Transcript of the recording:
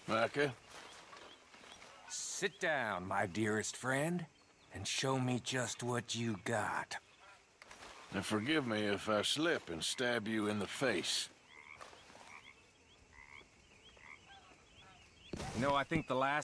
Micah? Sit down, my dearest friend, and show me just what you got. And forgive me if I slip and stab you in the face. You know, I think the last